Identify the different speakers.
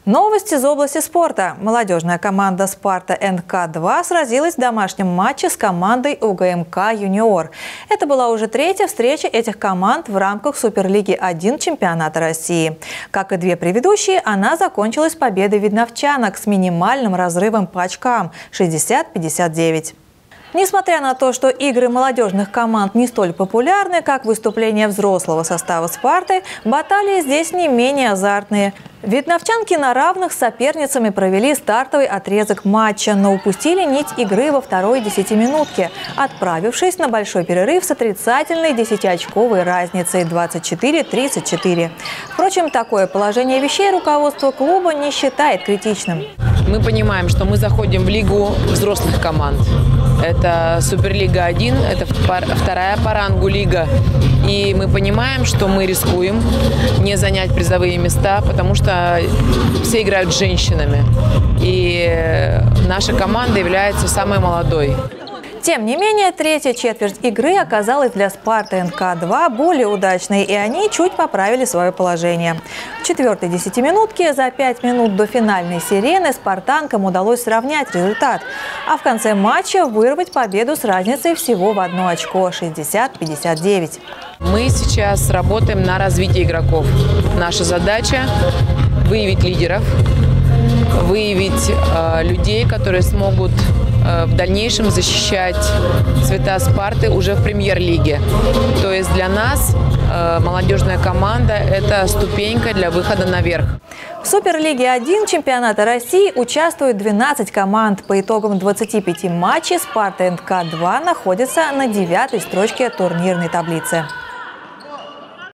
Speaker 1: Новость из области спорта. Молодежная команда «Спарта НК-2» сразилась в домашнем матче с командой УГМК «Юниор». Это была уже третья встреча этих команд в рамках Суперлиги-1 чемпионата России. Как и две предыдущие, она закончилась победой видновчанок с минимальным разрывом по очкам – 60-59. Несмотря на то, что игры молодежных команд не столь популярны, как выступления взрослого состава «Спарты», баталии здесь не менее азартные. Видновчанки на равных с соперницами провели стартовый отрезок матча, но упустили нить игры во второй десятиминутке, отправившись на большой перерыв с отрицательной 10-очковой разницей 24-34. Впрочем, такое положение вещей руководство клуба не считает критичным.
Speaker 2: Мы понимаем, что мы заходим в лигу взрослых команд. Это Суперлига-1, это вторая по рангу лига. И мы понимаем, что мы рискуем не занять призовые места, потому что все играют с женщинами. И наша команда является самой молодой.
Speaker 1: Тем не менее, третья четверть игры оказалась для «Спарты НК-2» более удачной, и они чуть поправили свое положение. В четвертой десятиминутке за 5 минут до финальной сирены спартанкам удалось сравнять результат, а в конце матча вырвать победу с разницей всего в 1 очко – 60-59.
Speaker 2: Мы сейчас работаем на развитие игроков. Наша задача – выявить лидеров, выявить людей, которые смогут в дальнейшем защищать цвета «Спарты» уже в премьер-лиге. То есть для нас молодежная команда – это ступенька для выхода наверх.
Speaker 1: В Суперлиге-1 чемпионата России участвуют 12 команд. По итогам 25 матчей «Спарта НК-2» находится на 9-й строчке турнирной таблицы.